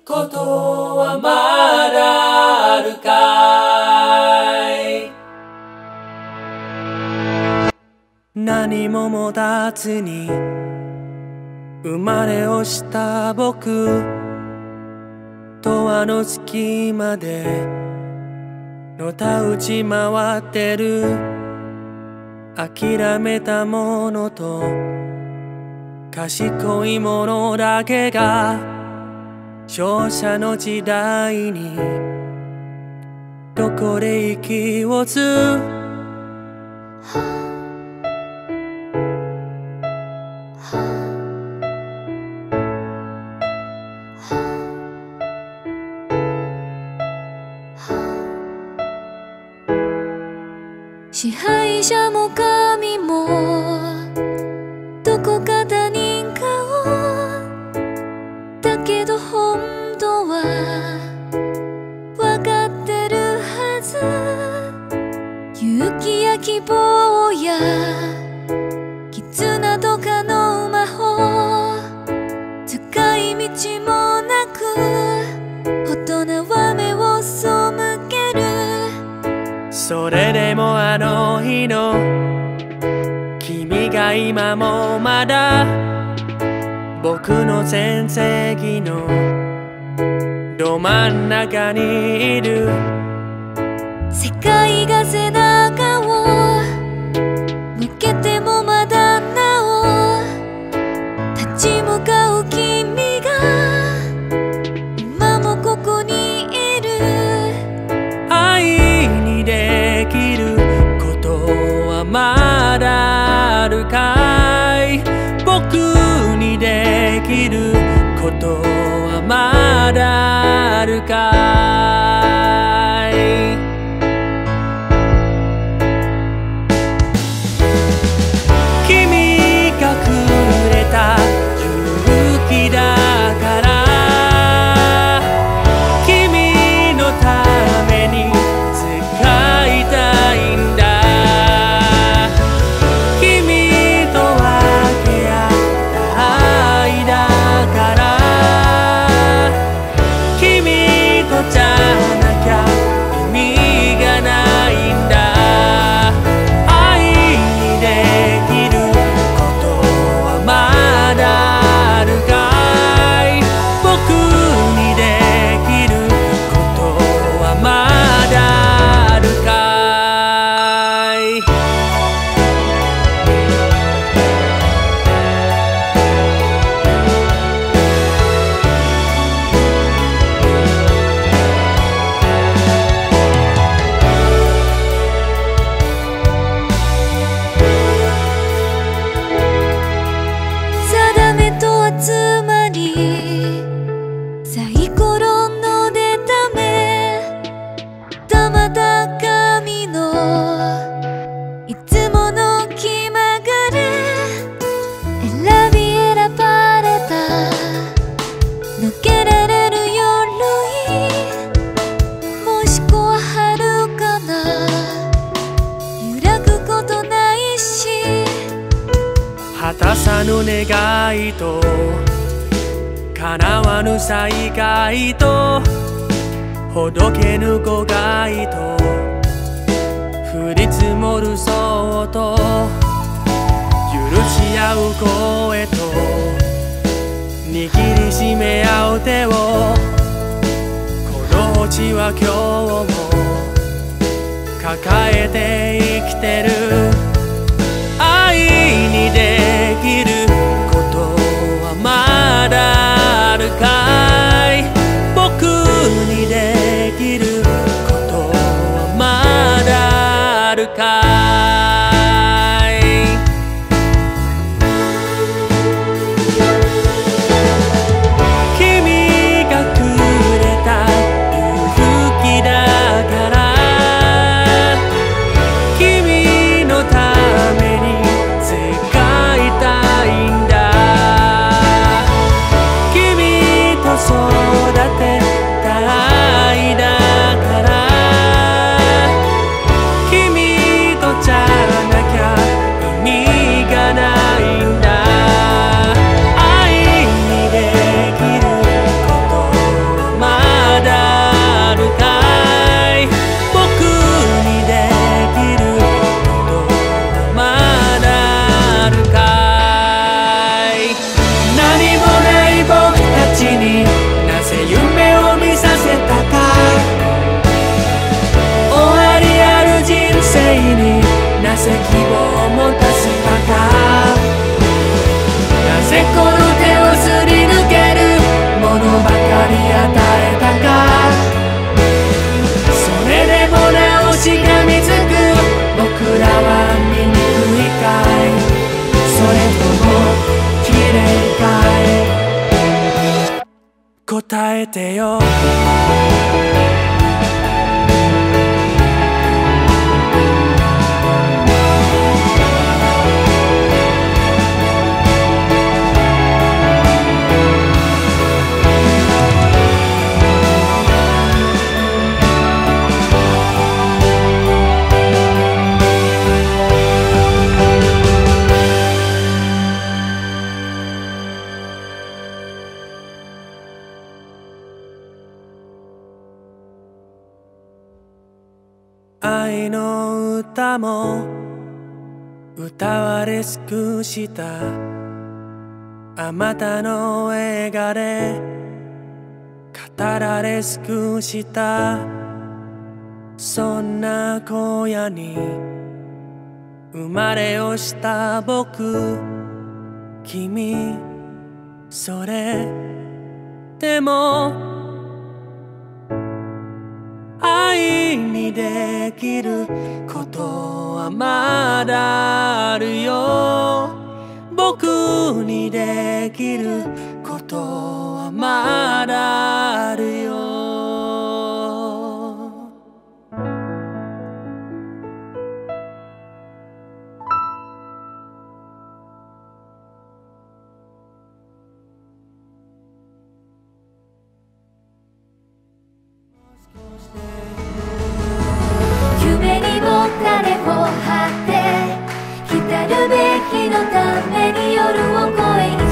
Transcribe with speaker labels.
Speaker 1: ことはまだあるかい。何も持たずに生まれをした僕とあの隙間でのたうち回ってる諦めたものと賢いものだけが勝者の時代にどこで息を吸う。
Speaker 2: 支配者も神もどこか他人顔だけど本当は分かってるはず。勇気や希望や絆とかの魔法使い道もなく大人は目を背ける。
Speaker 1: それでもあの日の君が今もまだ僕の全盛期のど真ん中にいる。
Speaker 2: 世界が背中を向けてもまだなお立ち向かう君が今もここにいる。
Speaker 1: 愛にできることはまだあるかい。僕にできることはまだあるかい。君がくれた勇気だから君のために使いたいんだ。君と分け合った愛だから君とじゃなきゃ意味がないんだ。愛にできることはまだあるかい。僕にできることはまだあるかい。
Speaker 2: 定めと集まりサイコロの出た目たまた神のいつもの気まぐれ選び選ばれた抜けられる鎧もしくは遥かな揺らぐことないし
Speaker 1: 果たさぬ願いと叶わぬ災害とほどけぬ誤解と降り積もるそっと許し合う声と握りしめ合う手をこの星は今日も抱えて生きてる。愛にできることはまだあるかい。僕にできることはまだあるかい。君がくれた勇気だから君のために使いたいり与えたか。それでもなおしがみつく僕らは醜いかい、それとも綺麗かい、答えてよ。愛の歌も歌われ尽くした、あまたの映画で語られ尽くした、そんな荒野に生まれをした僕、君それでも愛にできることはまだあるよ。僕にできることはまだあるよ。
Speaker 2: 夢にも種を張って、来たるべきのために夜を越え